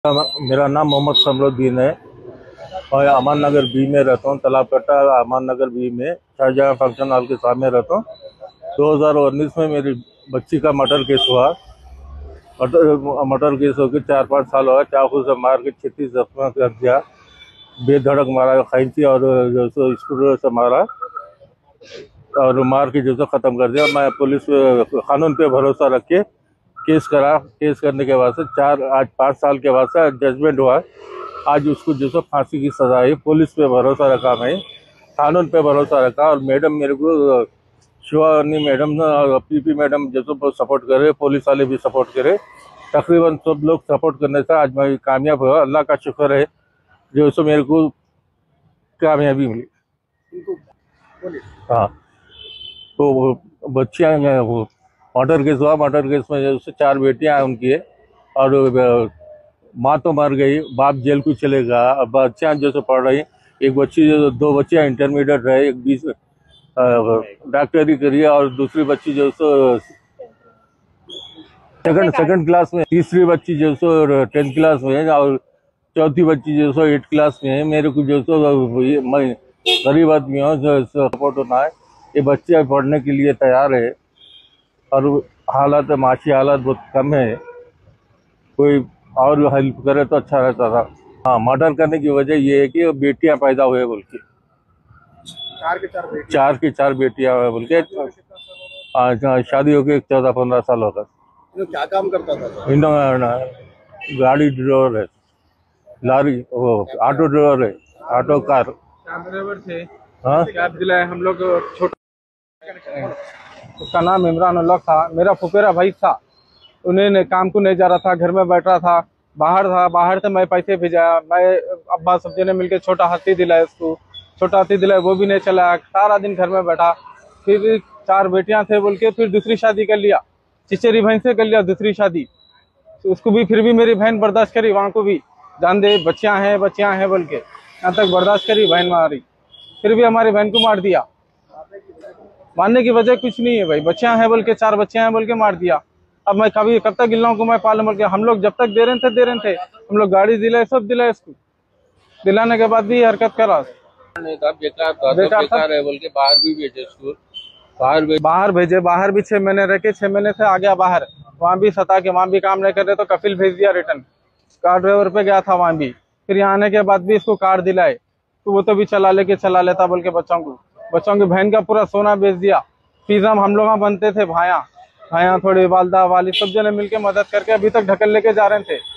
मेरा नाम मोहम्मद समरुद्दीन है और अमान नगर बी में रहता हूँ। तालाब कट्टा अमान नगर बी में शाहजहां फंक्शन हॉल के सामने रहता हूँ। 2019 में मेरी बच्ची का मर्डर केस हुआ। मर्डर केस होकर 4-5 साल हुआ। चाकू से मार के 36 जख्म कर दिया, बेधड़क मारा, खैंची और जो सो स्कूटर से मारा और मार के जो सो ख़त्म कर दिया। मैं पुलिस कानून पे भरोसा रख के केस करा। केस करने के बाद से आज 5 साल के बाद से जजमेंट हुआ। आज उसको जो सो फांसी की सजा है। पुलिस पे भरोसा रखा, मैं कानून पे भरोसा रखा और मैडम मेरे को शिवानी मैडम और पीपी मैडम जो सो सपोर्ट करे, पुलिस वाले भी सपोर्ट करे, तकरीबन सब लोग सपोर्ट करने से आज मैं कामयाब हुआ। अल्लाह का शुक्र है जो सो मेरे को कामयाबी मिली। हाँ, तो वो बच्चियाँ वो मर्डर केस हुआ। मर्डर केस में जो 4 बेटियाँ हैं उनकी और माँ तो मर गई, बाप जेल को चलेगा। अब बच्चियाँ जो सो पढ़ रही, एक बच्ची जो 2 बच्चियाँ इंटरमीडिएट रहे, एक 20 डॉक्टरी करी है और दूसरी बच्ची जो सो सेकंड क्लास में, तीसरी बच्ची जो सो 10th क्लास में है और चौथी बच्ची जो सो 8th क्लास में है। मेरे को जो सो मैं गरीब आदमी हूँ, जो सपोर्ट होना है। ये बच्चे पढ़ने के लिए तैयार है और हालात माशी हालात बहुत कम है। कोई और हेल्प करे तो अच्छा रहता था। हाँ, मर्डर करने की वजह ये है कि बेटियां पैदा हुए बोल के, 4 की 4 बेटियां हुए बोल के। शादी होके 14-15 साल होगा। क्या काम करता था? गाड़ी ड्राइवर है, लारी वो ऑटो ड्राइवर है, ऑटो कार ड्राइवर थे। हाँ, कैब दिलाए हम लोग। छोटा उसका नाम इमरान उल्लाह था, मेरा फुफेरा भाई था। उन्हें काम को नहीं जा रहा था, घर में बैठ रहा था, बाहर से मैं पैसे भेजाया। मैं अब्बा सब जने मिलकर छोटा हाथी दिलाया उसको, छोटा हाथी दिलाया, वो भी नहीं चला। सारा दिन घर में बैठा। फिर 4 बेटियां थे बोल के फिर दूसरी शादी कर लिया, चिचेरी बहन से कर लिया दूसरी शादी। उसको भी फिर भी मेरी बहन बर्दाश्त करी, वहाँ को भी जान दे बच्चियां हैं बोल के, यहाँ तक बर्दाश्त करी बहन मारी। फिर भी हमारी बहन को मार दिया। मारने की वजह कुछ नहीं है भाई, बच्चियां हैं बोल के, 4 बच्चियां हैं बोल के मार दिया। अब मैं कब तक इन लोगों को मैं पालूं बोल के। हम लोग जब तक दे रहे थे हम लोग गाड़ी दिलाए, सब दिलाए। इसको दिलाने के बाद भी हरकत करा। बेकार है बोल के बाहर भी भेजे स्कूल, बाहर भी 6 महीने रह के 6 महीने से आ गया बाहर। वहाँ भी सता के, वहाँ भी काम नहीं कर रहे तो कपिल भेज दिया रिटर्न। कार ड्राइवर पे गया था वहाँ भी। फिर यहाँ आने के बाद भी इसको कार दिलाए तो वो तो भी चला लेता बोल के बच्चों की बहन का पूरा सोना बेच दिया। फीस हम लोग बनते थे, भाया थोड़ी वालदा वाली सब जने मिलके मदद करके अभी तक ढकल लेके जा रहे थे।